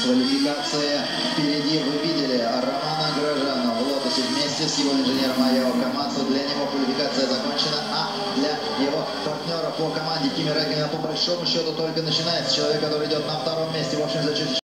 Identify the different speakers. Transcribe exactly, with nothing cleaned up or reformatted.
Speaker 1: квалификации впереди вы видели Романа Грожана в Лотосе вместе с его инженером Айо Камацу. Для него квалификация закончена, а для его партнера по команде Кими Рэкконена по большому счету только начинается. Человек, который идет на втором месте, в общем, за чуть